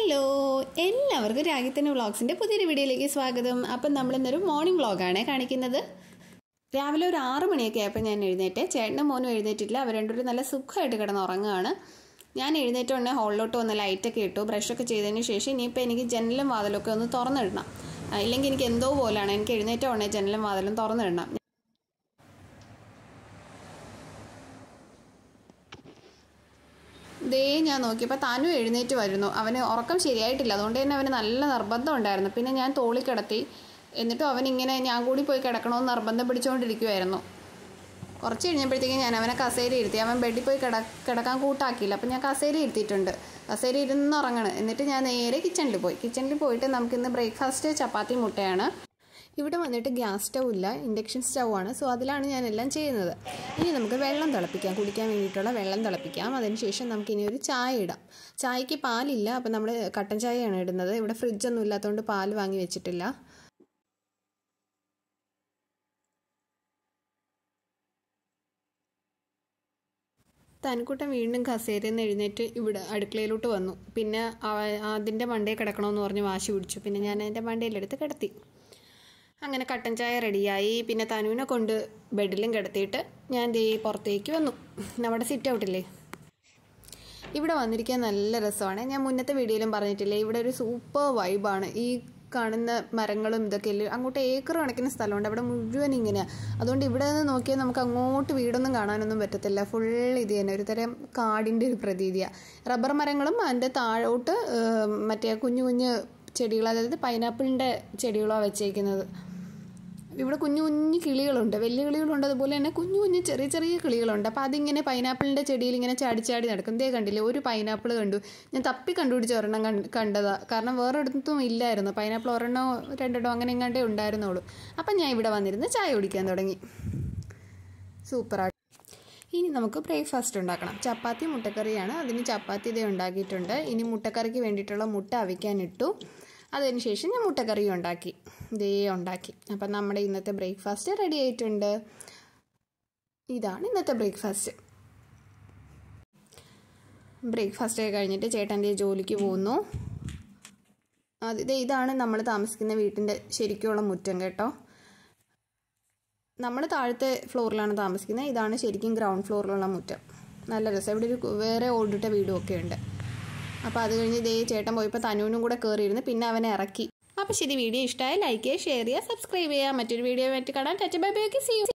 Hello എല്ലാവർക്കും രാഗിത്തनु വ്ളോഗ്സിൻ്റെ പുതിയൊരു വീഡിയോയിലേക്ക് സ്വാഗതം. അപ്പം നമ്മളിന്നൊരു മോർണിംഗ് വ്ളോഗാണ് കാണിക്കുന്നത്. രാവിലെ ഒരു 6 മണിയൊക്കെ ആയപ്പോൾ ഞാൻ എഴുന്നേറ്റ്. ചേട്ടനും മോനും എഴുന്നേറ്റിട്ടില്ല. അവർ രണ്ടുപേരും നല്ല സുഖമായിട്ട് കിടന്ന് ഉറങ്ങുകയാണ്. ഞാൻ എഴുന്നേറ്റ ഉടനെ ഹോളിലോട്ട് വന്ന് ലൈറ്റൊക്കെ ഇട്ടു. ബ്രഷൊക്കെ ചെയ്തതിന് ശേഷം ഇനിയിപ്പോൾ എനിക്ക് ജനലും വാതിലൊക്കെ ഒന്ന് തുറന്നിടണം. ഇല്ലെങ്കിൽ എനിക്ക് എന്തോ പോലെയാണ്. എനിക്ക് എഴുന്നേറ്റ ഉടനെ ജനലും വാതിലും തുറന്നിടണം. ദേ ഞാൻ നോക്കിയപ്പോൾ തനു എഴുന്നേറ്റ് വരുന്നു. അവന് ഉറക്കം ശരിയായിട്ടില്ല, അതുകൊണ്ട് തന്നെ അവന് നല്ല നിർബന്ധം ഉണ്ടായിരുന്നു. പിന്നെ ഞാൻ തോളി കിടത്തി. എന്നിട്ടും അവനിങ്ങനെ ഞാൻ കൂടി പോയി കിടക്കണമെന്ന് നിർബന്ധം പിടിച്ചുകൊണ്ടിരിക്കുമായിരുന്നു. കുറച്ച് കഴിഞ്ഞപ്പോഴത്തേക്കും ഞാൻ അവനെ കസേര ഇരുത്തി. അവൻ ബെഡിൽ പോയി കിടക്കാൻ കൂട്ടാക്കിയില്ല. അപ്പം ഞാൻ കസേര ഇരുത്തിയിട്ടുണ്ട്. കസേര ഇരുന്ന് ഉറങ്ങണം. എന്നിട്ട് ഞാൻ നേരെ കിച്ചണിൽ പോയിട്ട് നമുക്കിന്ന് ബ്രേക്ക്ഫാസ്റ്റ് ചപ്പാത്തി മുട്ടയാണ്. ഇവിടെ വന്നിട്ട് ഗ്യാസ് സ്റ്റൗ ഇല്ല, ഇൻഡക്ഷൻ സ്റ്റൗ ആണ്. സോ അതിലാണ് ഞാനെല്ലാം ചെയ്യുന്നത്. ഇനി നമുക്ക് വെള്ളം തിളപ്പിക്കാം, കുടിക്കാൻ വേണ്ടിയിട്ടുള്ള വെള്ളം തിളപ്പിക്കാം. അതിനുശേഷം നമുക്കിനി ഒരു ചായ ഇടാം. ചായക്ക് പാലില്ല, അപ്പം നമ്മൾ കട്ടൻ ചായയാണ് ഇടുന്നത്. ഇവിടെ ഫ്രിഡ്ജൊന്നും ഇല്ലാത്തതുകൊണ്ട് പാൽ വാങ്ങി വെച്ചിട്ടില്ല. തനുക്കുട്ടൻ വീണ്ടും കസേരയിൽ നിന്ന് എഴുന്നേറ്റ് ഇവിടെ അടുക്കളയിലോട്ട് വന്നു. പിന്നെ അതിൻ്റെ മണ്ടയിൽ കിടക്കണമെന്ന് പറഞ്ഞ് വാശി പിടിച്ചു. പിന്നെ ഞാൻ എൻ്റെ മണ്ടയിലെടുത്ത് കിടത്തി. അങ്ങനെ കട്ടൻ ചായ റെഡിയായി. പിന്നെ തനുവിനെ കൊണ്ട് ബെഡിലും കിടത്തിയിട്ട് ഞാൻ ദേ പുറത്തേക്ക് വന്നു. നമ്മുടെ സിറ്റ് ഔട്ടില്ലേ, ഇവിടെ വന്നിരിക്കാൻ നല്ല രസമാണ്. ഞാൻ മുന്നത്തെ വീഡിയോയിലും പറഞ്ഞിട്ടില്ലേ, ഇവിടെ ഒരു സൂപ്പർ വൈബാണ്. ഈ കാണുന്ന മരങ്ങളും ഇതൊക്കെ ഇല്ലേ, അങ്ങോട്ട് ഏക്കർ കണക്കിന് സ്ഥലമുണ്ട്. അവിടെ മുഴുവൻ ഇങ്ങനെയാണ്. അതുകൊണ്ട് ഇവിടെ നിന്ന് നോക്കിയാൽ നമുക്ക് അങ്ങോട്ട് വീടൊന്നും കാണാനൊന്നും പറ്റത്തില്ല. ഫുൾ ഇത് തന്നെ ഒരു തരം കാടിൻ്റെ ഒരു പ്രതീതിയാണ്. റബ്ബർ മരങ്ങളും അതിൻ്റെ താഴോട്ട് മറ്റേ കുഞ്ഞു കുഞ്ഞ് ചെടികൾ, അതായത് പൈനാപ്പിളിൻ്റെ ചെടികളാണ് വെച്ചേക്കുന്നത്. ഇവിടെ കുഞ്ഞു കുഞ്ഞു കിളികളുണ്ട്, വലിയ കിളികളുണ്ട്, അതുപോലെ തന്നെ കുഞ്ഞു കുഞ്ഞു ചെറിയ ചെറിയ കിളികളുണ്ട്. അപ്പോൾ അതിങ്ങനെ പൈനാപ്പിളിൻ്റെ ചെടിയിൽ ഇങ്ങനെ ചാടി നടക്കും. ഇതേ കണ്ടില്ലേ, ഒരു പൈനാപ്പിൾ കണ്ടു. ഞാൻ തപ്പി കണ്ടുപിടിച്ച് ഒരെണ്ണം കണ്ടതാണ്. കാരണം വേറെ ഇടത്തും ഇല്ലായിരുന്നു പൈനാപ്പിൾ. ഒരെണ്ണോ രണ്ടെണ്ണോ അങ്ങനെ എങ്ങാണ്ടേ ഉണ്ടായിരുന്നുള്ളൂ. അപ്പം ഞാൻ ഇവിടെ വന്നിരുന്ന് ചായ കുടിക്കാൻ തുടങ്ങി. സൂപ്പറായിട്ട്. ഇനി നമുക്ക് ബ്രേക്ക്ഫാസ്റ്റ് ഉണ്ടാക്കണം. ചപ്പാത്തി മുട്ടക്കറിയാണ്. അതിന് ചപ്പാത്തി ഇതേ ഉണ്ടാക്കിയിട്ടുണ്ട്. ഇനി മുട്ടക്കറിക്ക് വേണ്ടിയിട്ടുള്ള മുട്ട അവിക്കാനിട്ടു. അതിനുശേഷം ഞാൻ മുട്ടക്കറിയും ഉണ്ടാക്കി. അപ്പം നമ്മുടെ ഇന്നത്തെ ബ്രേക്ക്ഫാസ്റ്റ് റെഡി ആയിട്ടുണ്ട്. ഇതാണ് ഇന്നത്തെ ബ്രേക്ക്ഫാസ്റ്റ് ഒക്കെ കഴിഞ്ഞിട്ട് ചേട്ടൻ്റെ ജോലിക്ക് പോകുന്നു. ഇതാണ് നമ്മൾ താമസിക്കുന്ന വീട്ടിൻ്റെ ശരിക്കുള്ള മുറ്റം കേട്ടോ. നമ്മൾ താഴത്തെ ഫ്ലോറിലാണ് താമസിക്കുന്നത്. ഇതാണ് ശരിക്കും ഗ്രൗണ്ട് ഫ്ലോറിലുള്ള മുറ്റം. നല്ല രസം. ഇവിടെ ഒരു വേറെ ഓടിട്ട വീടും ഒക്കെ ഉണ്ട്. അപ്പോൾ അത് കഴിഞ്ഞ് ഇതേ ചേട്ടൻ പോയപ്പോൾ തനുവിനും കൂടെ കയറിയിരുന്നു. പിന്നെ അവനെ ഇറക്കി. അപ്പോൾ ശരി, വീഡിയോ ഇഷ്ടമായി ലൈക്ക് ചെയ്യുക, ഷെയർ ചെയ്യുക, സബ്സ്ക്രൈബ് ചെയ്യുക. മറ്റൊരു വീഡിയോ ആയിട്ട് കാണാം. Bye bye. See U.